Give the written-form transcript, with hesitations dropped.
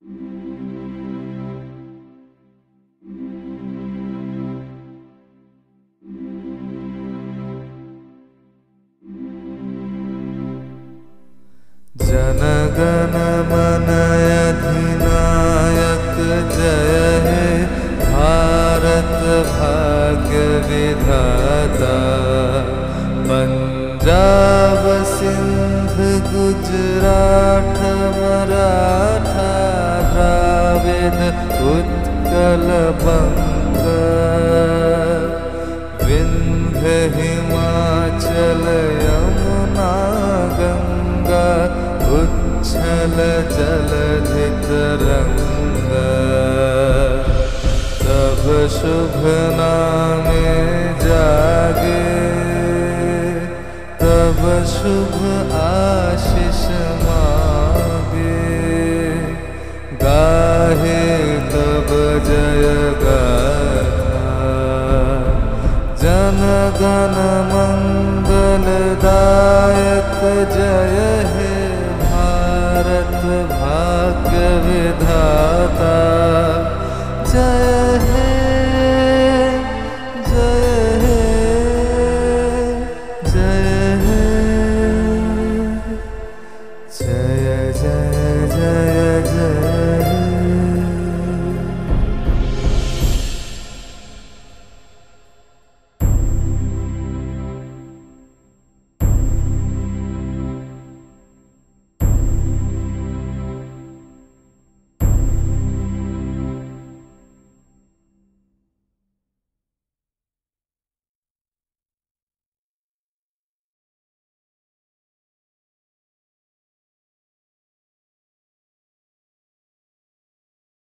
जनगण मन अधिनायक जय हे भारत भाग्य विधाता। पंजाब सिंध गुजरात मराठा द्राविड उत्कल बंग। विंध्य हिमाचल यमुना गंगा उच्छल जलधि तरंगा। तब शुभ नामे जागे तब शुभ आशीष मागे। गाहे तब जय गाथा जन गण मंगल दायक जय